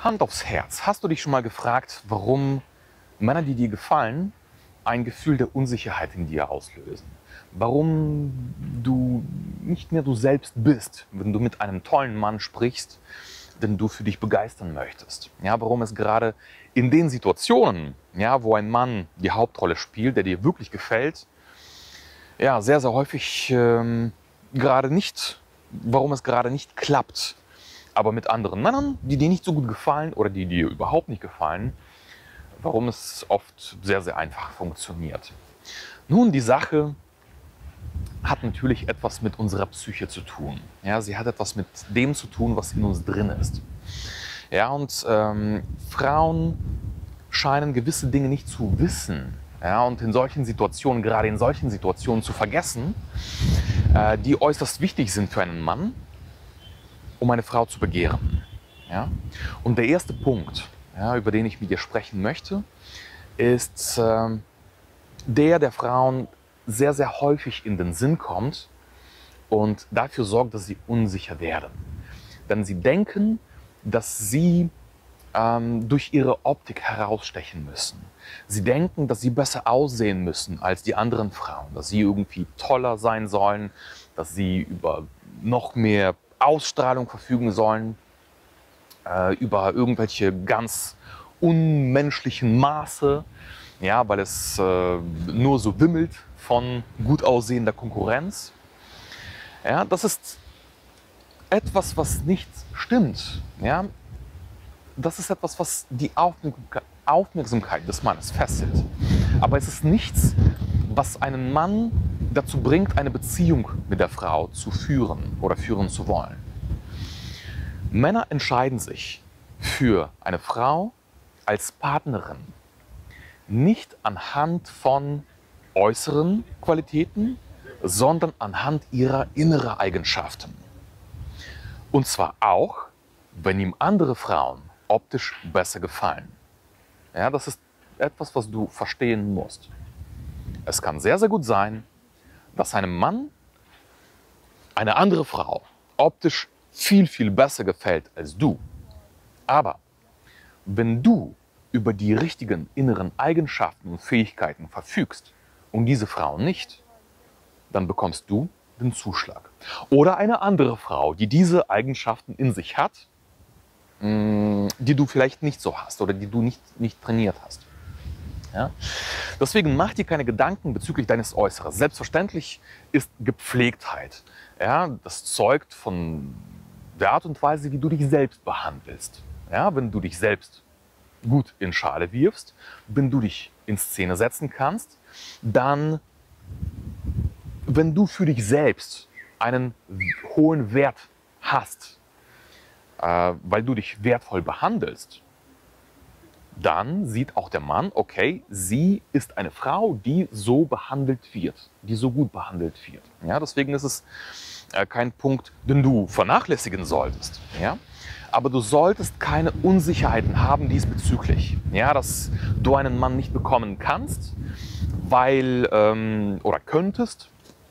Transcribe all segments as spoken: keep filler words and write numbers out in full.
Hand aufs Herz, hast du dich schon mal gefragt, warum Männer, die dir gefallen, ein Gefühl der Unsicherheit in dir auslösen? Warum du nicht mehr du selbst bist, wenn du mit einem tollen Mann sprichst, den du für dich begeistern möchtest? Ja, warum es gerade in den Situationen, ja, wo ein Mann die Hauptrolle spielt, der dir wirklich gefällt, ja, sehr, sehr häufig ähm, gerade nicht, warum es gerade nicht klappt. Aber mit anderen Männern, die dir nicht so gut gefallen oder die dir überhaupt nicht gefallen, warum es oft sehr, sehr einfach funktioniert. Nun, die Sache hat natürlich etwas mit unserer Psyche zu tun. Ja, sie hat etwas mit dem zu tun, was in uns drin ist. Ja, und ähm, Frauen scheinen gewisse Dinge nicht zu wissen. Ja, und in solchen Situationen, gerade in solchen Situationen zu vergessen, äh, die äußerst wichtig sind für einen Mann, um eine Frau zu begehren. Ja? Und der erste Punkt, ja, über den ich mit dir sprechen möchte, ist äh, der, der Frauen sehr, sehr häufig in den Sinn kommt und dafür sorgt, dass sie unsicher werden. Denn sie denken, dass sie ähm, durch ihre Optik herausstechen müssen. Sie denken, dass sie besser aussehen müssen als die anderen Frauen, dass sie irgendwie toller sein sollen, dass sie über noch mehr Ausstrahlung verfügen sollen, äh, über irgendwelche ganz unmenschlichen Maße, ja, weil es äh, nur so wimmelt von gut aussehender Konkurrenz. Ja, das ist etwas, was nicht stimmt. Ja? Das ist etwas, was die Aufmerksamkeit des Mannes fesselt. Aber es ist nichts, was einen Mann dazu bringt, eine Beziehung mit der Frau zu führen oder führen zu wollen. Männer entscheiden sich für eine Frau als Partnerin nicht anhand von äußeren Qualitäten, sondern anhand ihrer inneren Eigenschaften. Und zwar auch, wenn ihm andere Frauen optisch besser gefallen. Ja, das ist etwas, was du verstehen musst. Es kann sehr, sehr gut sein, dass einem Mann eine andere Frau optisch viel, viel besser gefällt als du. Aber wenn du über die richtigen inneren Eigenschaften und Fähigkeiten verfügst und diese Frau nicht, dann bekommst du den Zuschlag. Oder eine andere Frau, die diese Eigenschaften in sich hat, die du vielleicht nicht so hast oder die du nicht, nicht trainiert hast. Ja? Deswegen mach dir keine Gedanken bezüglich deines Äußeres. Selbstverständlich ist Gepflegtheit. Ja? Das zeugt von der Art und Weise, wie du dich selbst behandelst. Ja? Wenn du dich selbst gut in Schale wirfst, wenn du dich in Szene setzen kannst, dann, wenn du für dich selbst einen hohen Wert hast, äh, weil du dich wertvoll behandelst, dann sieht auch der Mann, okay, sie ist eine Frau, die so behandelt wird, die so gut behandelt wird. Ja, deswegen ist es äh, kein Punkt, den du vernachlässigen solltest. Ja? Aber du solltest keine Unsicherheiten haben diesbezüglich, ja, dass du einen Mann nicht bekommen kannst, weil, ähm, oder könntest,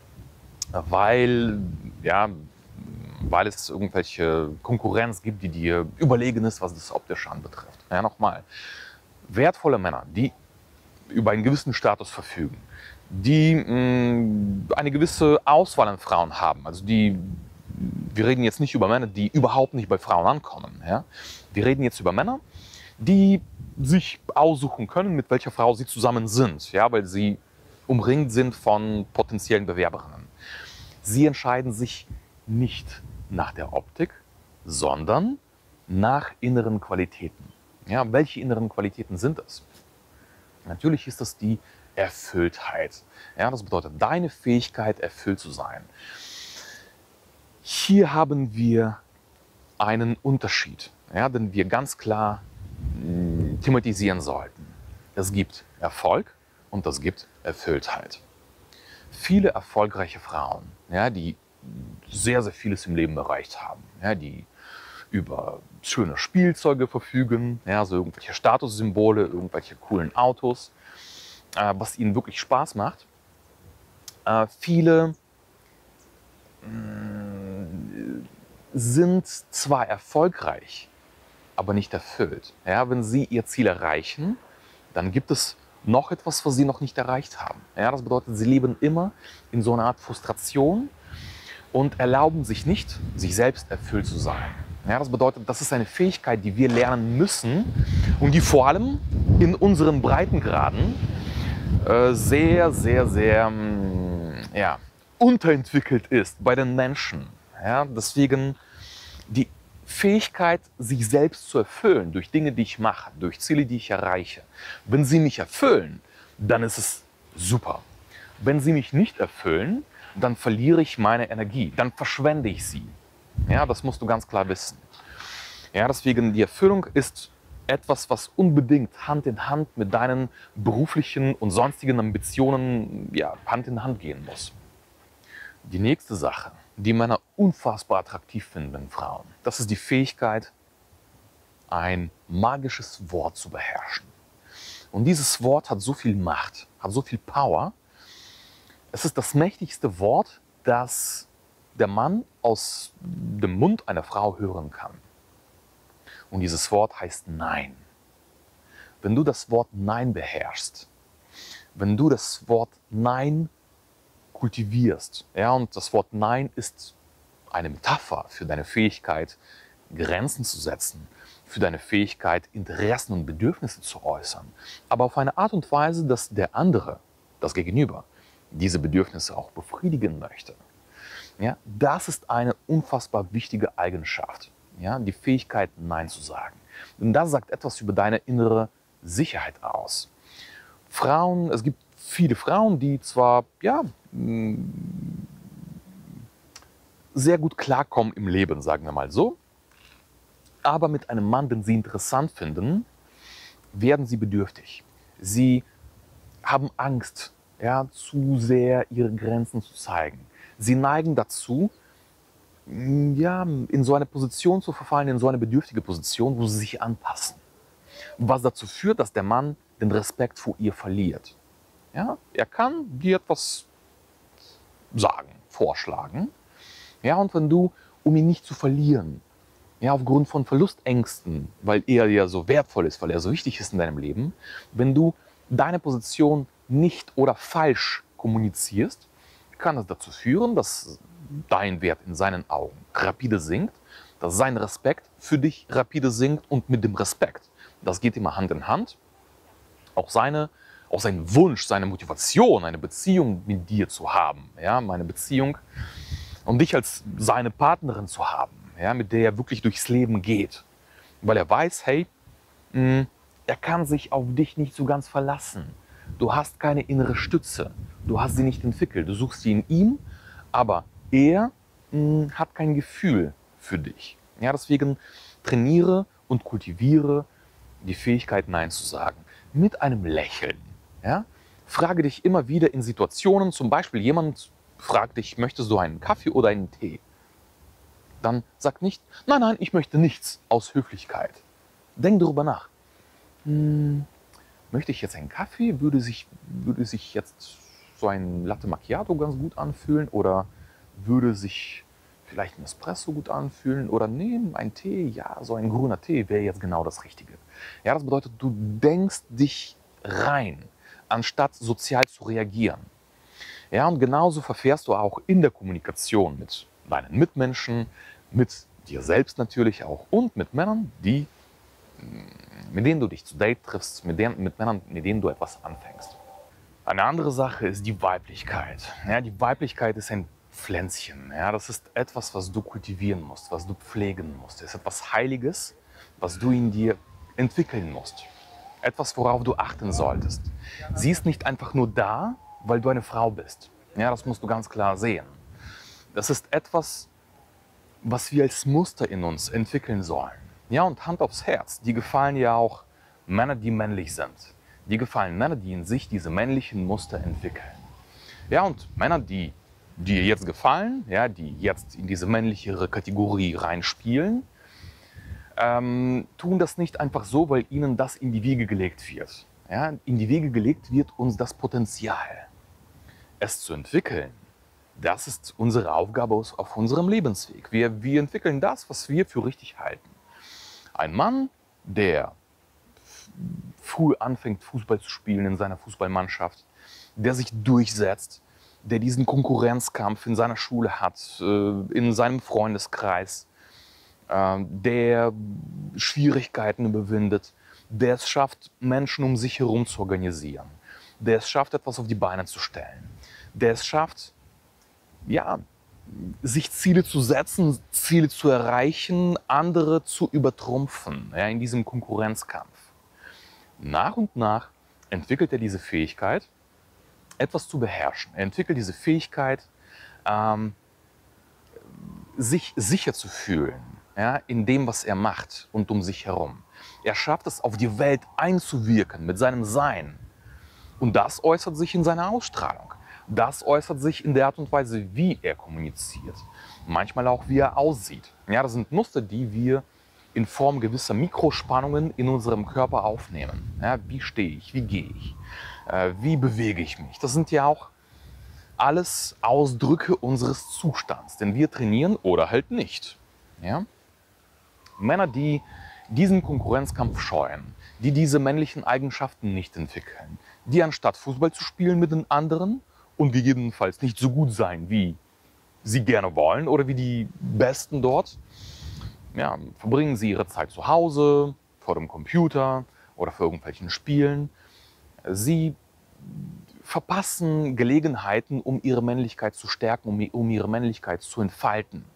weil, ja, weil es irgendwelche Konkurrenz gibt, die dir überlegen ist, was das Optische anbetrifft. Ja, nochmal, wertvolle Männer, die über einen gewissen Status verfügen, die mh, eine gewisse Auswahl an Frauen haben, also die, wir reden jetzt nicht über Männer, die überhaupt nicht bei Frauen ankommen. Ja? Wir reden jetzt über Männer, die sich aussuchen können, mit welcher Frau sie zusammen sind, ja? Weil sie umringt sind von potenziellen Bewerberinnen. Sie entscheiden sich nicht nach der Optik, sondern nach inneren Qualitäten. Ja, welche inneren Qualitäten sind es? Natürlich ist das die Erfülltheit. Ja, das bedeutet, deine Fähigkeit, erfüllt zu sein. Hier haben wir einen Unterschied, ja, den wir ganz klar mh, thematisieren sollten. Es gibt Erfolg und es gibt Erfülltheit. Viele erfolgreiche Frauen, ja, die sehr, sehr vieles im Leben erreicht haben, ja, die über schöne Spielzeuge verfügen, ja, so irgendwelche Statussymbole, irgendwelche coolen Autos, äh, was ihnen wirklich Spaß macht. Äh, viele mh, sind zwar erfolgreich, aber nicht erfüllt. Ja, wenn sie ihr Ziel erreichen, dann gibt es noch etwas, was sie noch nicht erreicht haben. Ja, das bedeutet, sie leben immer in so einer Art Frustration und erlauben sich nicht, sich selbst erfüllt zu sein. Ja, das bedeutet, das ist eine Fähigkeit, die wir lernen müssen und die vor allem in unseren Breitengraden äh, sehr, sehr, sehr mh, ja, unterentwickelt ist bei den Menschen. Ja, deswegen die Fähigkeit, sich selbst zu erfüllen durch Dinge, die ich mache, durch Ziele, die ich erreiche. Wenn sie mich erfüllen, dann ist es super. Wenn sie mich nicht erfüllen, dann verliere ich meine Energie, dann verschwende ich sie. Ja, das musst du ganz klar wissen. Ja, deswegen die Erfüllung ist etwas, was unbedingt Hand in Hand mit deinen beruflichen und sonstigen Ambitionen ja, Hand in Hand gehen muss. Die nächste Sache, die Männer unfassbar attraktiv finden in Frauen, das ist die Fähigkeit, ein magisches Wort zu beherrschen. Und dieses Wort hat so viel Macht, hat so viel Power. Es ist das mächtigste Wort, das der Mann aus dem Mund einer Frau hören kann. Und dieses Wort heißt Nein. Wenn du das Wort Nein beherrschst, wenn du das Wort Nein kultivierst, ja, und das Wort Nein ist eine Metapher für deine Fähigkeit, Grenzen zu setzen, für deine Fähigkeit, Interessen und Bedürfnisse zu äußern, aber auf eine Art und Weise, dass der andere, das Gegenüber, diese Bedürfnisse auch befriedigen möchte. Ja, das ist eine unfassbar wichtige Eigenschaft, ja, die Fähigkeit, Nein zu sagen. Denn das sagt etwas über deine innere Sicherheit aus. Frauen, es gibt viele Frauen, die zwar ja, sehr gut klarkommen im Leben, sagen wir mal so, aber mit einem Mann, den sie interessant finden, werden sie bedürftig. Sie haben Angst, ja, zu sehr ihre Grenzen zu zeigen. Sie neigen dazu, ja, in so eine Position zu verfallen, in so eine bedürftige Position, wo sie sich anpassen. Was dazu führt, dass der Mann den Respekt vor ihr verliert. Ja, er kann dir etwas sagen, vorschlagen. Ja, und wenn du, um ihn nicht zu verlieren, ja, aufgrund von Verlustängsten, weil er ja so wertvoll ist, weil er so wichtig ist in deinem Leben, wenn du deine Position nicht oder falsch kommunizierst, kann es dazu führen, dass dein Wert in seinen Augen rapide sinkt, dass sein Respekt für dich rapide sinkt und mit dem Respekt, das geht immer Hand in Hand, auch, seine, auch sein Wunsch, seine Motivation, eine Beziehung mit dir zu haben, ja, eine Beziehung, um dich als seine Partnerin zu haben, ja, mit der er wirklich durchs Leben geht, weil er weiß, hey, mh, er kann sich auf dich nicht so ganz verlassen. Du hast keine innere Stütze, du hast sie nicht entwickelt, du suchst sie in ihm, aber er mh, hat kein Gefühl für dich. Ja, deswegen trainiere und kultiviere die Fähigkeit, Nein zu sagen. Mit einem Lächeln. Ja? Frage dich immer wieder in Situationen, zum Beispiel jemand fragt dich, möchtest du einen Kaffee oder einen Tee? Dann sag nicht, nein, nein, ich möchte nichts, aus Höflichkeit. Denk darüber nach. Hm, möchte ich jetzt einen Kaffee? Würde sich, würde sich jetzt so ein Latte Macchiato ganz gut anfühlen? Oder würde sich vielleicht ein Espresso gut anfühlen? Oder nee, ein Tee, ja, so ein grüner Tee wäre jetzt genau das Richtige. Ja, das bedeutet, du denkst dich rein, anstatt sozial zu reagieren. Ja, und genauso verfährst du auch in der Kommunikation mit deinen Mitmenschen, mit dir selbst natürlich auch und mit Männern, die, mit denen du dich zu Date triffst, mit, denen, mit Männern, mit denen du etwas anfängst. Eine andere Sache ist die Weiblichkeit. Ja, die Weiblichkeit ist ein Pflänzchen. Ja, das ist etwas, was du kultivieren musst, was du pflegen musst. Es ist etwas Heiliges, was du in dir entwickeln musst. Etwas, worauf du achten solltest. Sie ist nicht einfach nur da, weil du eine Frau bist. Ja, das musst du ganz klar sehen. Das ist etwas, was wir als Muster in uns entwickeln sollen. Ja, und Hand aufs Herz, die gefallen ja auch Männer, die männlich sind. Die gefallen Männer, die in sich diese männlichen Muster entwickeln. Ja, und Männer, die dir jetzt gefallen, ja, die jetzt in diese männlichere Kategorie reinspielen, ähm, tun das nicht einfach so, weil ihnen das in die Wiege gelegt wird. Ja, in die Wiege gelegt wird uns das Potenzial. Es zu entwickeln, das ist unsere Aufgabe auf unserem Lebensweg. Wir, wir entwickeln das, was wir für richtig halten. Ein Mann, der früh anfängt, Fußball zu spielen in seiner Fußballmannschaft, der sich durchsetzt, der diesen Konkurrenzkampf in seiner Schule hat, in seinem Freundeskreis, der Schwierigkeiten überwindet, der es schafft, Menschen um sich herum zu organisieren, der es schafft, etwas auf die Beine zu stellen, der es schafft, ja, sich Ziele zu setzen, Ziele zu erreichen, andere zu übertrumpfen, ja, in diesem Konkurrenzkampf. Nach und nach entwickelt er diese Fähigkeit, etwas zu beherrschen. Er entwickelt diese Fähigkeit, ähm, sich sicher zu fühlen, ja, in dem, was er macht und um sich herum. Er schafft es, auf die Welt einzuwirken mit seinem Sein. Und das äußert sich in seiner Ausstrahlung. Das äußert sich in der Art und Weise, wie er kommuniziert. Manchmal auch, wie er aussieht. Ja, das sind Muster, die wir in Form gewisser Mikrospannungen in unserem Körper aufnehmen. Ja, wie stehe ich? Wie gehe ich? Äh, wie bewege ich mich? Das sind ja auch alles Ausdrücke unseres Zustands, den wir trainieren oder halt nicht. Ja? Männer, die diesen Konkurrenzkampf scheuen, die diese männlichen Eigenschaften nicht entwickeln, die anstatt Fußball zu spielen mit den anderen und gegebenenfalls nicht so gut sein, wie sie gerne wollen oder wie die Besten dort, ja, verbringen sie ihre Zeit zu Hause, vor dem Computer oder vor irgendwelchen Spielen. Sie verpassen Gelegenheiten, um ihre Männlichkeit zu stärken, um, um ihre Männlichkeit zu entfalten.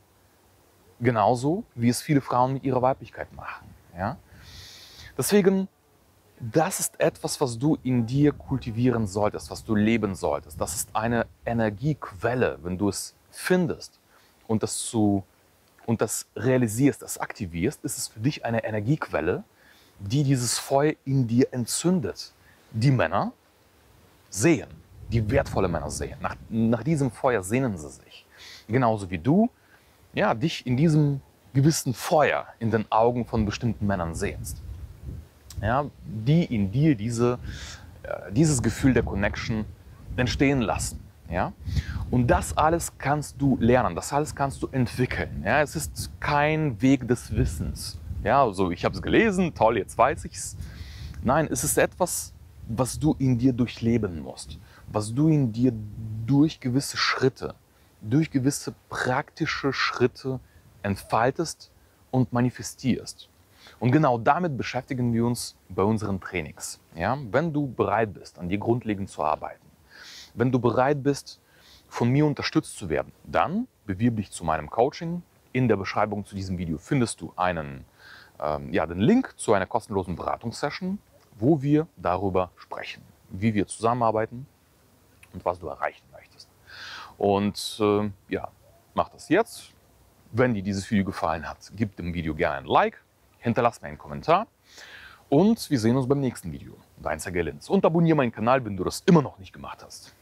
Genauso, wie es viele Frauen mit ihrer Weiblichkeit machen. Ja? Deswegen, das ist etwas, was du in dir kultivieren solltest, was du leben solltest. Das ist eine Energiequelle, wenn du es findest und das, zu, und das realisierst, das aktivierst, ist es für dich eine Energiequelle, die dieses Feuer in dir entzündet. Die Männer sehen, die wertvolle Männer sehen. Nach, nach diesem Feuer sehnen sie sich. Genauso wie du ja, dich in diesem gewissen Feuer in den Augen von bestimmten Männern sehnst. Ja, die in dir diese, äh, dieses Gefühl der Connection entstehen lassen. Ja? Und das alles kannst du lernen, das alles kannst du entwickeln. Ja? Es ist kein Weg des Wissens. Ja, also ich habe es gelesen, toll, jetzt weiß ich es. Nein, es ist etwas, was du in dir durchleben musst, was du in dir durch gewisse Schritte, durch gewisse praktische Schritte entfaltest und manifestierst. Und genau damit beschäftigen wir uns bei unseren Trainings. Ja? Wenn du bereit bist, an dir grundlegend zu arbeiten, wenn du bereit bist, von mir unterstützt zu werden, dann bewirb dich zu meinem Coaching. In der Beschreibung zu diesem Video findest du einen, ähm, ja, den Link zu einer kostenlosen Beratungssession, wo wir darüber sprechen, wie wir zusammenarbeiten und was du erreichen möchtest. Und äh, ja, mach das jetzt. Wenn dir dieses Video gefallen hat, gib dem Video gerne ein Like, hinterlass mir einen Kommentar und wir sehen uns beim nächsten Video. Dein Sergej Linz. Und abonniere meinen Kanal, wenn du das immer noch nicht gemacht hast.